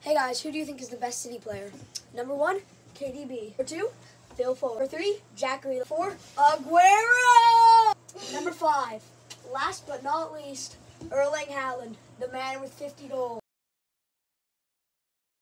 Hey guys, who do you think is the best City player? Number 1, KDB. Number 2, Phil Foden. Number 3, Jack Grealish. 4, Aguero! Number 5, last but not least, Erling Haaland, the man with 50 goals.